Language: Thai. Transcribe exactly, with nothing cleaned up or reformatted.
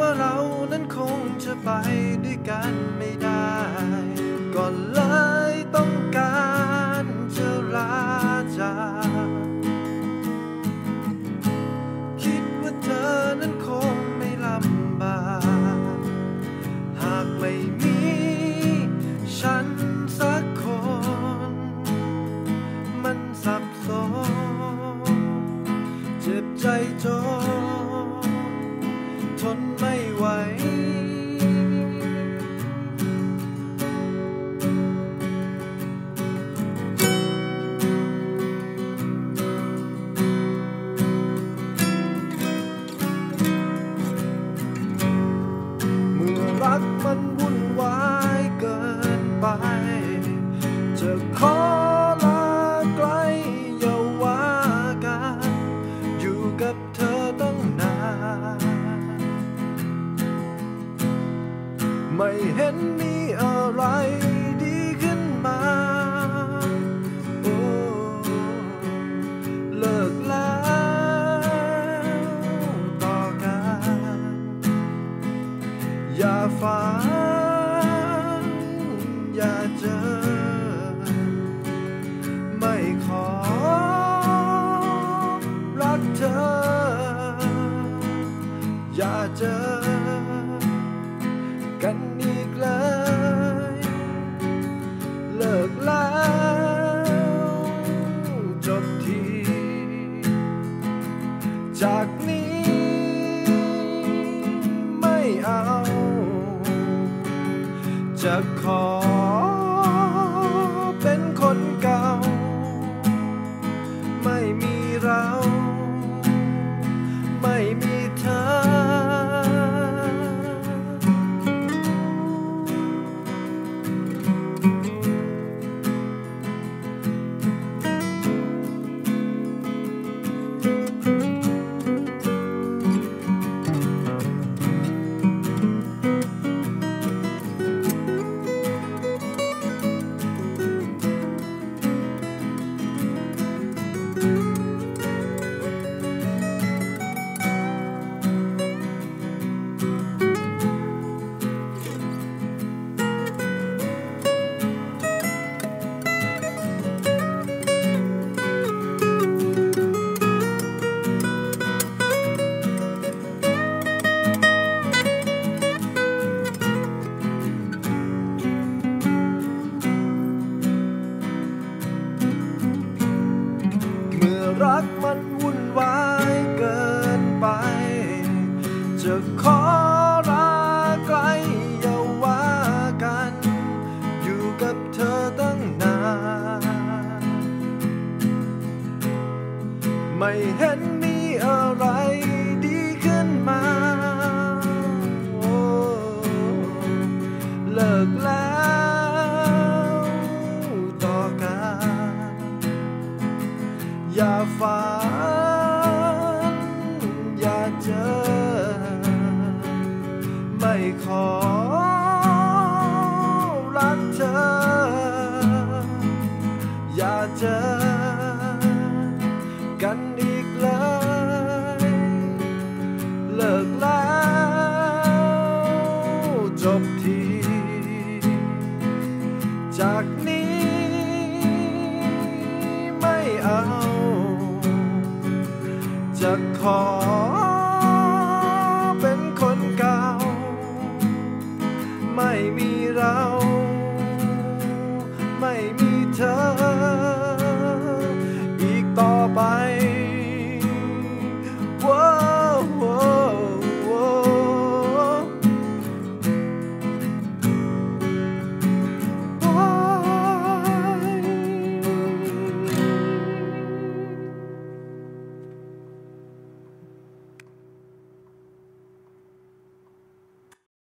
เรานั้นคงจะไปด้วยกันไม่ได้ก็เลยต้องการจะลาจากคิดว่าเธอนั้นคงไม่ลำบากหากไม่มีฉันสักคนมันสับสนเจ็บใจจนทนไม่ไหวเมื่อรักมันวุ่นวายเกินไปจะขอลาไกลอย่าว่ากันอยู่กับเธอตั้งนานไม่เห็นมีอะไรดีขึ้นมาโอ้เลิกแล้วต่อกันอย่าฝันอย่าเจอไม่ขอรักเธออย่าเจอกันอีกเลยเลิกแล้วจบทีจากนี้ไม่เอาจะขอเป็นคนเก่าไม่มีเราไม่มีเธอรักมันวุ่นวายเกินไปจะขอลาไกลอย่าว่ากันอยู่กับเธอตั้งนานไม่เห็นมีอะไรดีขึ้นมาโอ้เลิกแล้วต่อกันอย่าฝันอย่าเจอไม่ขอรักเธออย่าเจอกันอีกเลยเลิกแล้วจบทีจากนี้ไม่เอาจะขอ